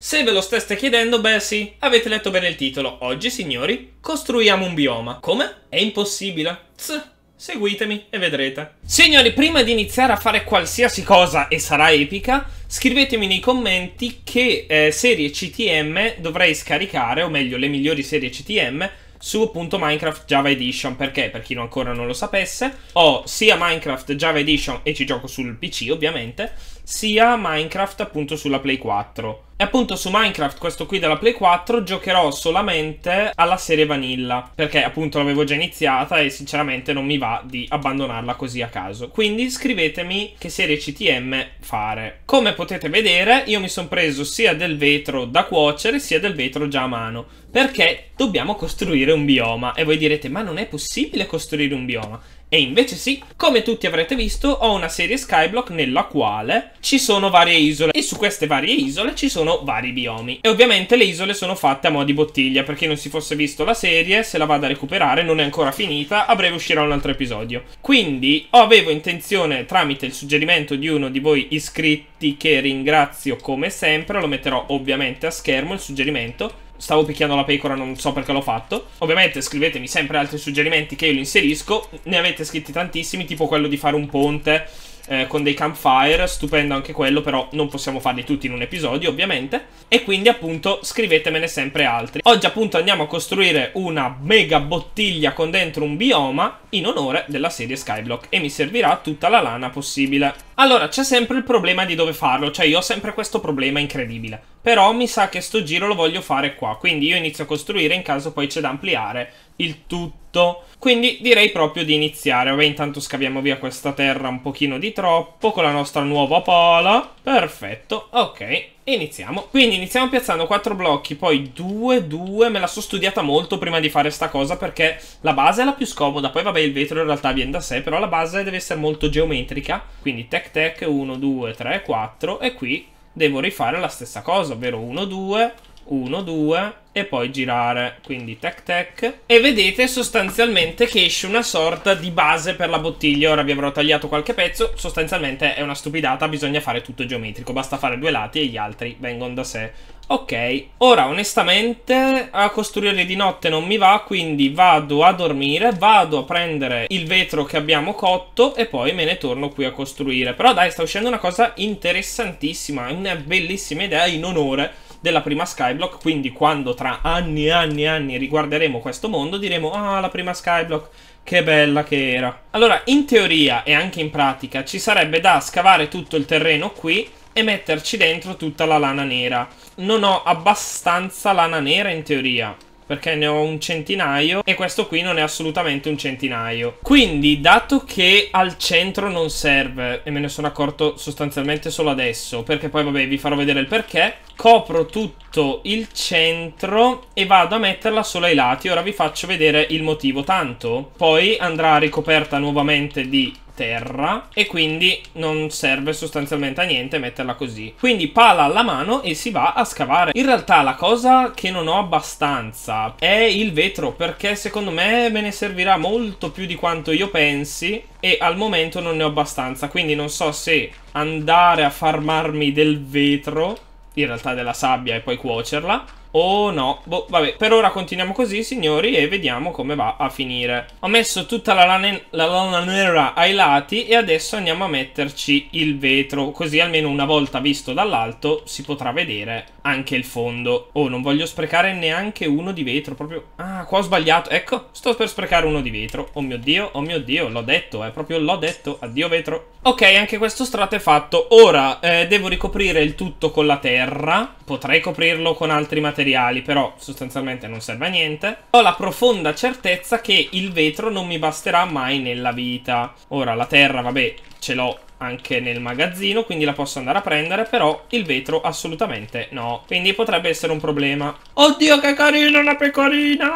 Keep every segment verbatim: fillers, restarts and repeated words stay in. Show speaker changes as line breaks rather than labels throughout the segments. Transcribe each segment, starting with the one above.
Se ve lo steste chiedendo, beh sì, avete letto bene il titolo. Oggi, signori, costruiamo un bioma. Come? È impossibile. Tss, seguitemi e vedrete. Signori, prima di iniziare a fare qualsiasi cosa, e sarà epica, scrivetemi nei commenti che eh, serie C T M dovrei scaricare, o meglio, le migliori serie C T M, su appunto Minecraft Java Edition. Perché, per chi non ancora non lo sapesse, ho sia Minecraft Java Edition e ci gioco sul P C ovviamente, sia Minecraft appunto sulla Play quattro. E appunto su Minecraft, questo qui della Play quattro, giocherò solamente alla serie Vanilla, perché appunto l'avevo già iniziata e sinceramente non mi va di abbandonarla così a caso. Quindi scrivetemi che serie C T M fare. Come potete vedere, io mi sono preso sia del vetro da cuocere sia del vetro già a mano, perché dobbiamo costruire un bioma. E voi direte, ma non è possibile costruire un bioma? E invece sì, come tutti avrete visto, ho una serie Skyblock nella quale ci sono varie isole e su queste varie isole ci sono vari biomi. E ovviamente le isole sono fatte a mo' di bottiglia. Per chi non si fosse visto la serie, se la vado a recuperare, non è ancora finita, a breve uscirà un altro episodio. Quindi avevo intenzione, tramite il suggerimento di uno di voi iscritti, che ringrazio come sempre, lo metterò ovviamente a schermo il suggerimento. Stavo picchiando la pecora, non so perché l'ho fatto. Ovviamente scrivetemi sempre altri suggerimenti che io li inserisco. Ne avete scritti tantissimi, tipo quello di fare un ponte eh, con dei campfire. Stupendo anche quello, però non possiamo farli tutti in un episodio ovviamente. E quindi appunto scrivetemene sempre altri. Oggi appunto andiamo a costruire una mega bottiglia con dentro un bioma in onore della serie Skyblock, e mi servirà tutta la lana possibile. Allora, c'è sempre il problema di dove farlo. Cioè io ho sempre questo problema incredibile, però mi sa che sto giro lo voglio fare qua. Quindi io inizio a costruire in caso poi c'è da ampliare il tutto. Quindi direi proprio di iniziare. Vabbè, intanto scaviamo via questa terra un pochino di troppo con la nostra nuova pala. Perfetto, ok, iniziamo. Quindi iniziamo piazzando quattro blocchi, poi due, due. Me la sono studiata molto prima di fare sta cosa, perché la base è la più scomoda. Poi vabbè, il vetro in realtà viene da sé, però la base deve essere molto geometrica. Quindi tec tec, uno, due, tre, quattro. E qui devo rifare la stessa cosa, ovvero uno, due, uno, due e poi girare, quindi tec tec. E vedete sostanzialmente che esce una sorta di base per la bottiglia. Ora vi avrò tagliato qualche pezzo, sostanzialmente è una stupidata, bisogna fare tutto geometrico, basta fare due lati e gli altri vengono da sé. Ok, ora onestamente a costruire di notte non mi va, quindi vado a dormire, vado a prendere il vetro che abbiamo cotto e poi me ne torno qui a costruire. Però dai, sta uscendo una cosa interessantissima, una bellissima idea in onore della prima Skyblock. Quindi quando tra anni e anni e anni riguarderemo questo mondo diremo: ah, la prima Skyblock, che bella che era. Allora, in teoria e anche in pratica ci sarebbe da scavare tutto il terreno qui e metterci dentro tutta la lana nera. Non ho abbastanza lana nera in teoria, perché ne ho un centinaio e questo qui non è assolutamente un centinaio. Quindi, dato che al centro non serve, e me ne sono accorto sostanzialmente solo adesso, perché poi vabbè vi farò vedere il perché, copro tutto il centro e vado a metterla solo ai lati. Ora vi faccio vedere il motivo, tanto poi andrà ricoperta nuovamente di terra e quindi non serve sostanzialmente a niente metterla così. Quindi pala alla mano e si va a scavare. In realtà la cosa che non ho abbastanza è il vetro, perché secondo me me ne servirà molto più di quanto io pensi e al momento non ne ho abbastanza. Quindi non so se andare a farmarmi del vetro, in realtà della sabbia, e poi cuocerla, o no. Boh, vabbè, per ora continuiamo così, signori, e vediamo come va a finire. Ho messo tutta la lana, la lana nera ai lati e adesso andiamo a metterci il vetro, così almeno una volta visto dall'alto si potrà vedere anche il fondo. Oh, non voglio sprecare neanche uno di vetro, proprio... Ah, qua ho sbagliato, ecco, sto per sprecare uno di vetro. Oh mio Dio, oh mio Dio, l'ho detto, eh, proprio l'ho detto, addio vetro. Ok, anche questo strato è fatto. Ora eh, devo ricoprire il tutto con la terra. Potrei coprirlo con altri materiali, però sostanzialmente non serve a niente. Ho la profonda certezza che il vetro non mi basterà mai nella vita. Ora la terra, vabbè, ce l'ho anche nel magazzino, quindi la posso andare a prendere, però il vetro assolutamente no. Quindi potrebbe essere un problema. Oddio, che carina la pecorina!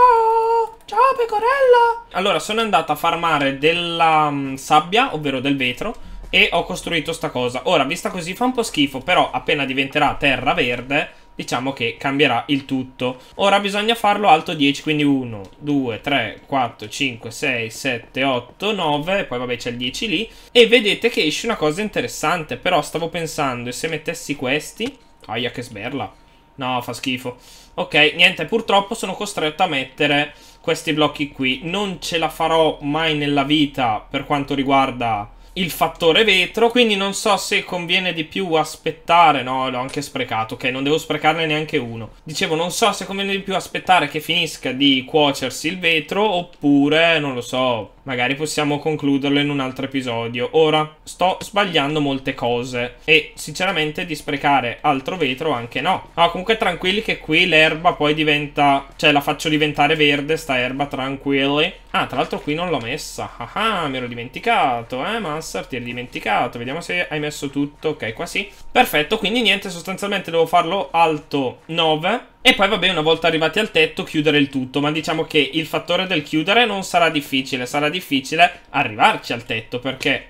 Ciao! Ciao pecorella! Allora, sono andato a farmare della um, sabbia, ovvero del vetro, e ho costruito sta cosa. Ora, vista così fa un po' schifo, però appena diventerà terra verde diciamo che cambierà il tutto. Ora bisogna farlo alto dieci, quindi uno, due, tre, quattro, cinque, sei, sette, otto, nove, poi vabbè c'è il dieci lì. E vedete che esce una cosa interessante, però stavo pensando, e se mettessi questi Aia, che sberla. No, fa schifo. Ok, niente, purtroppo sono costretto a mettere questi blocchi qui. Non ce la farò mai nella vita per quanto riguarda il fattore vetro, quindi non so se conviene di più aspettare. No, l'ho anche sprecato, ok, non devo sprecarne neanche uno. Dicevo, non so se conviene di più aspettare che finisca di cuocersi il vetro, oppure, non lo so, magari possiamo concluderlo in un altro episodio. Ora, sto sbagliando molte cose e sinceramente di sprecare altro vetro anche no. Ah, comunque tranquilli che qui l'erba poi diventa, cioè la faccio diventare verde sta erba, tranquilli. Ah, tra l'altro qui non l'ho messa. Ah, ah, mi ero dimenticato, eh, Master, ti eri dimenticato. Vediamo se hai messo tutto. Ok, qua sì. Perfetto, quindi niente, sostanzialmente devo farlo alto nove. E poi vabbè, una volta arrivati al tetto, chiudere il tutto. Ma diciamo che il fattore del chiudere non sarà difficile. Sarà difficile arrivarci al tetto, perché...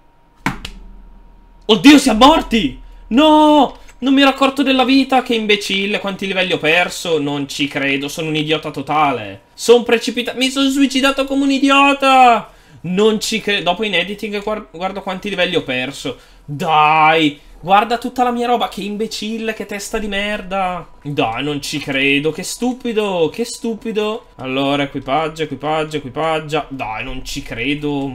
Oddio, siamo morti! No! Non mi ero accorto della vita, che imbecille, quanti livelli ho perso. Non ci credo, sono un idiota totale. Sono precipitato, mi sono suicidato come un idiota. Non ci credo, dopo in editing guardo, guardo quanti livelli ho perso. Dai, guarda tutta la mia roba, che imbecille, che testa di merda. Dai, non ci credo, che stupido, che stupido. Allora, equipaggio, equipaggio, equipaggia. Dai, non ci credo.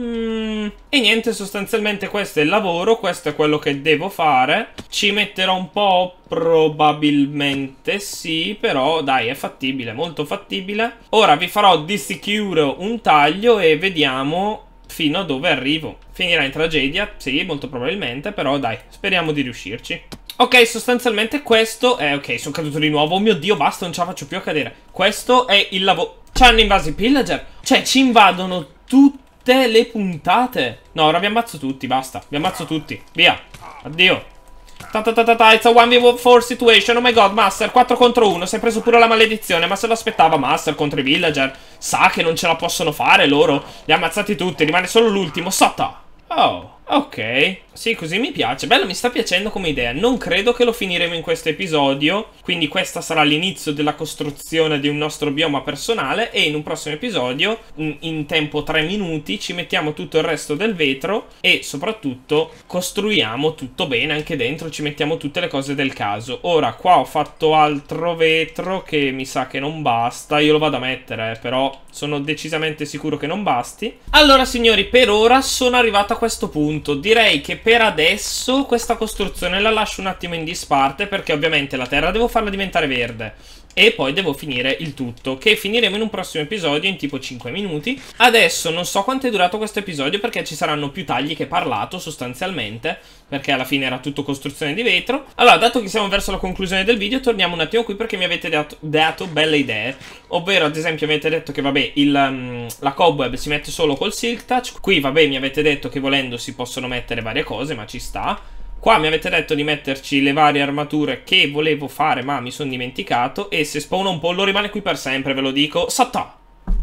Mm. E niente, sostanzialmente questo è il lavoro, questo è quello che devo fare. Ci metterò un po', probabilmente sì, però dai, è fattibile, molto fattibile. Ora vi farò di sicuro un taglio e vediamo fino a dove arrivo. Finirà in tragedia, sì, molto probabilmente, però dai, speriamo di riuscirci. Ok, sostanzialmente questo è... Ok, sono caduto di nuovo, oh mio Dio, basta, non ce la faccio più a cadere. Questo è il lavoro... Ci hanno invasi i pillager? Cioè, ci invadono tutte le puntate. No, ora vi ammazzo tutti, basta, vi ammazzo tutti, via, addio. Ta ta ta ta ta, it's a one v four situation. Oh my god, Master, quattro contro uno. Si è preso pure la maledizione, ma se lo aspettava Master contro i villager. Sa che non ce la possono fare loro. Li ha ammazzati tutti, rimane solo l'ultimo. Sota. Oh, ok. Sì, così mi piace. Bello, mi sta piacendo come idea. Non credo che lo finiremo in questo episodio, quindi questa sarà l'inizio della costruzione di un nostro bioma personale. E in un prossimo episodio, in, in tempo tre minuti, ci mettiamo tutto il resto del vetro e soprattutto costruiamo tutto bene anche dentro. Ci mettiamo tutte le cose del caso. Ora, qua ho fatto altro vetro che mi sa che non basta. Io lo vado a mettere, eh, però sono decisamente sicuro che non basti. Allora, signori, per ora sono arrivato a questo punto. Direi che per adesso questa costruzione la lascio un attimo in disparte, perché ovviamente la terra devo farla diventare verde e poi devo finire il tutto, che finiremo in un prossimo episodio in tipo cinque minuti. Adesso non so quanto è durato questo episodio, perché ci saranno più tagli che parlato sostanzialmente, perché alla fine era tutto costruzione di vetro. Allora, dato che siamo verso la conclusione del video, torniamo un attimo qui perché mi avete dato, dato belle idee. Ovvero, ad esempio, mi avete detto che vabbè, il, um, la cobweb si mette solo col silk touch. Qui vabbè, mi avete detto che volendo si possono mettere varie cose, ma ci sta. Qua mi avete detto di metterci le varie armature che volevo fare, ma mi sono dimenticato. E se spawna un pollo rimane qui per sempre, ve lo dico. Sata!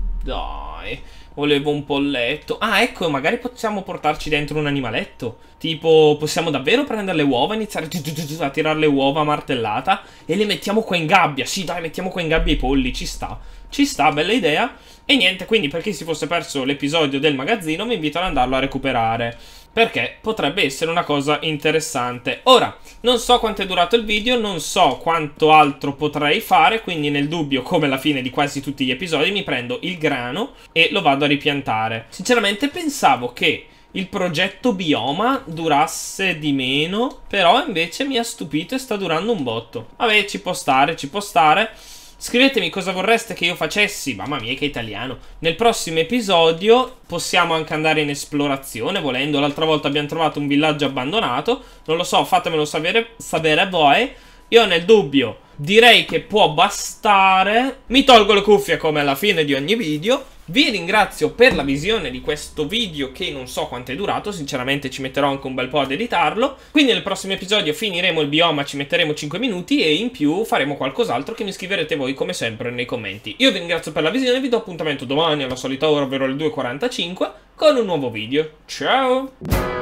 Dai, volevo un polletto. Ah, ecco, magari possiamo portarci dentro un animaletto. Tipo, possiamo davvero prendere le uova, iniziare a tirare le uova a martellata e le mettiamo qua in gabbia. Sì, dai, mettiamo qua in gabbia i polli, ci sta. Ci sta, bella idea. E niente, quindi per chi si fosse perso l'episodio del magazzino, vi invito ad andarlo a recuperare, perché potrebbe essere una cosa interessante. Ora, non so quanto è durato il video, non so quanto altro potrei fare, quindi nel dubbio, come alla fine di quasi tutti gli episodi, mi prendo il grano e lo vado a ripiantare. Sinceramente pensavo che il progetto bioma durasse di meno, però invece mi ha stupito e sta durando un botto. Vabbè, ci può stare, ci può stare. Scrivetemi cosa vorreste che io facessi, mamma mia che italiano, nel prossimo episodio. Possiamo anche andare in esplorazione volendo. L'altra volta abbiamo trovato un villaggio abbandonato, non lo so, fatemelo sapere, sapere voi. Io nel dubbio direi che può bastare. Mi tolgo le cuffie come alla fine di ogni video. Vi ringrazio per la visione di questo video che non so quanto è durato, sinceramente ci metterò anche un bel po' ad editarlo. Quindi nel prossimo episodio finiremo il bioma, ci metteremo cinque minuti e in più faremo qualcos'altro che mi scriverete voi come sempre nei commenti. Io vi ringrazio per la visione, vi do appuntamento domani alla solita ora, ovvero alle due e quarantacinque, con un nuovo video. Ciao!